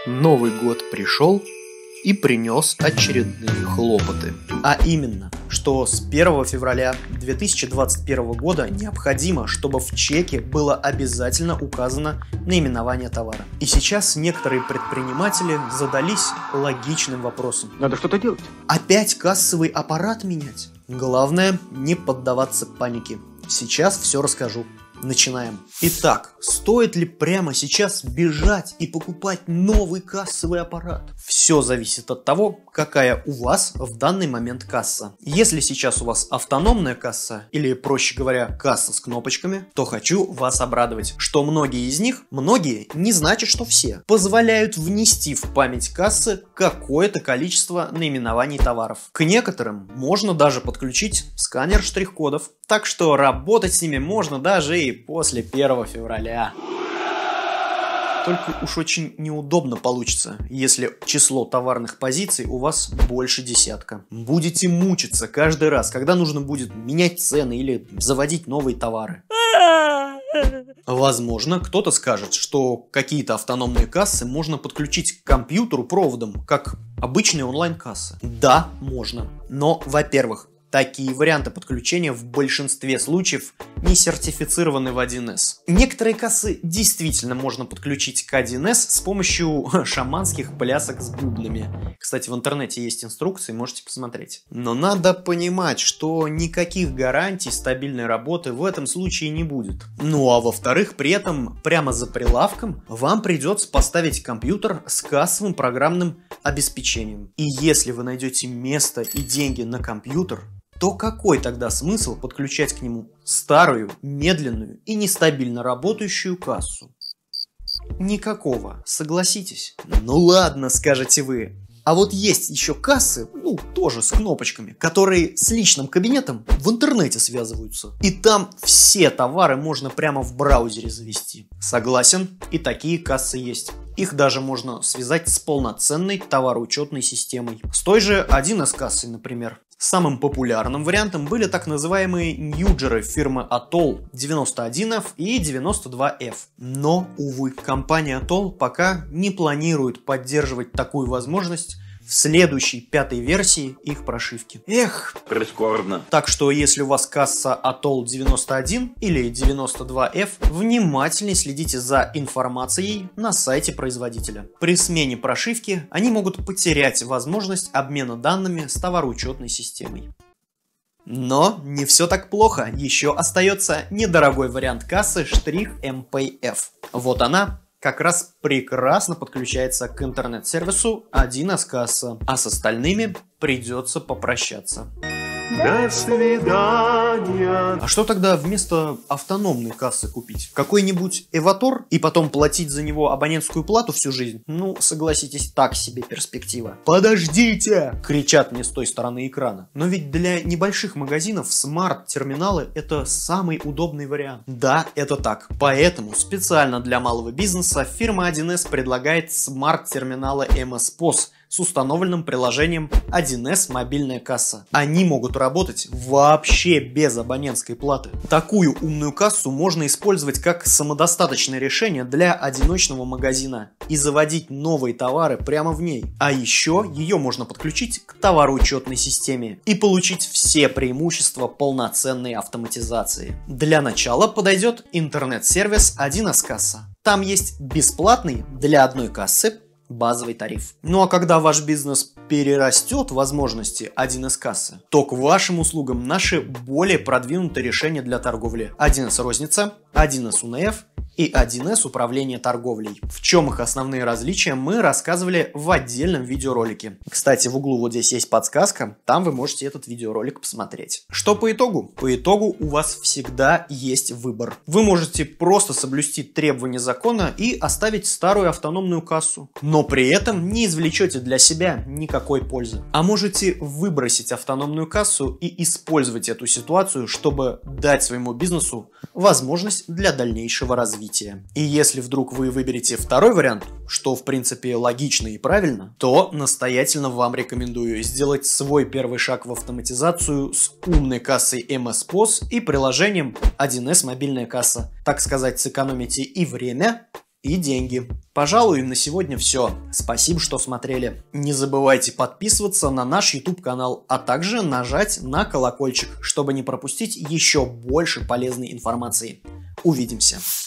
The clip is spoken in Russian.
Новый год пришел и принес очередные хлопоты. А именно, что с 1 февраля 2021 года необходимо, чтобы в чеке было обязательно указано наименование товара. И сейчас некоторые предприниматели задались логичным вопросом. Надо что-то делать. Опять кассовый аппарат менять? Главное, не поддаваться панике. Сейчас все расскажу. Начинаем. Итак, стоит ли прямо сейчас бежать и покупать новый кассовый аппарат? Все зависит от того, какая у вас в данный момент касса. Если сейчас у вас автономная касса, или проще говоря, касса с кнопочками, то хочу вас обрадовать, что многие из них, многие, не значит, что все, позволяют внести в память кассы какое-то количество наименований товаров. К некоторым можно даже подключить сканер штрих-кодов, так что работать с ними можно даже и после 1 февраля. Только уж очень неудобно получится, если число товарных позиций у вас больше десятка. Будете мучиться каждый раз, когда нужно будет менять цены или заводить новые товары. Возможно, кто-то скажет, что какие-то автономные кассы можно подключить к компьютеру проводом, как обычные онлайн-кассы. Да, можно. Но, во-первых, такие варианты подключения в большинстве случаев не сертифицированы в 1С. Некоторые кассы действительно можно подключить к 1С с помощью шаманских плясок с бубнами. Кстати, в интернете есть инструкции, можете посмотреть. Но надо понимать, что никаких гарантий стабильной работы в этом случае не будет. Ну а во-вторых, при этом прямо за прилавком вам придется поставить компьютер с кассовым программным обеспечением. И если вы найдете место и деньги на компьютер, то какой тогда смысл подключать к нему старую, медленную и нестабильно работающую кассу? Никакого, согласитесь. Ну ладно, скажете вы. А вот есть еще кассы, тоже с кнопочками, которые с личным кабинетом в интернете связываются. И там все товары можно прямо в браузере завести. Согласен, и такие кассы есть. Их даже можно связать с полноценной товароучетной системой. С той же 1С кассой, например. Самым популярным вариантом были так называемые ньюджеры фирмы Atoll 91F и 92F. Но, увы, компания Atoll пока не планирует поддерживать такую возможность в следующей 5-й версии их прошивки. Эх, прискорбно. Так что, если у вас касса Atoll 91 или 92F, внимательнее следите за информацией на сайте производителя. При смене прошивки они могут потерять возможность обмена данными с товароучетной системой. Но не все так плохо. Еще остается недорогой вариант кассы штрих MPF. Вот она как раз прекрасно подключается к интернет-сервису 1С касса, а с остальными придется попрощаться. До свидания. А что тогда вместо автономной кассы купить? Какой-нибудь Эватор и потом платить за него абонентскую плату всю жизнь? Ну, согласитесь, так себе перспектива. Подождите! Кричат мне с той стороны экрана. Но ведь для небольших магазинов смарт-терминалы это самый удобный вариант. Да, это так. Поэтому специально для малого бизнеса фирма 1С предлагает смарт-терминалы MS POS с установленным приложением 1С мобильная касса. Они могут работать вообще без абонентской платы. Такую умную кассу можно использовать как самодостаточное решение для одиночного магазина и заводить новые товары прямо в ней. А еще ее можно подключить к товароучетной системе и получить все преимущества полноценной автоматизации. Для начала подойдет интернет-сервис 1С касса. Там есть бесплатный для одной кассы базовый тариф. Ну а когда ваш бизнес перерастет возможности 1С кассы, то к вашим услугам наши более продвинутые решения для торговли: 1С розница, 1С УНФ и 1С управление торговлей. В чем их основные различия, мы рассказывали в отдельном видеоролике. Кстати, в углу вот здесь есть подсказка, там вы можете этот видеоролик посмотреть. Что по итогу? По итогу у вас всегда есть выбор. Вы можете просто соблюсти требования закона и оставить старую автономную кассу, но при этом не извлечете для себя никакой пользы. А можете выбросить автономную кассу и использовать эту ситуацию, чтобы дать своему бизнесу возможность для дальнейшего развития. И если вдруг вы выберете второй вариант, что в принципе логично и правильно, то настоятельно вам рекомендую сделать свой первый шаг в автоматизацию с умной кассой MS POS и приложением 1С мобильная касса. Так сказать, сэкономите и время, и деньги. Пожалуй, на сегодня все. Спасибо, что смотрели. Не забывайте подписываться на наш YouTube канал, а также нажать на колокольчик, чтобы не пропустить еще больше полезной информации. Увидимся.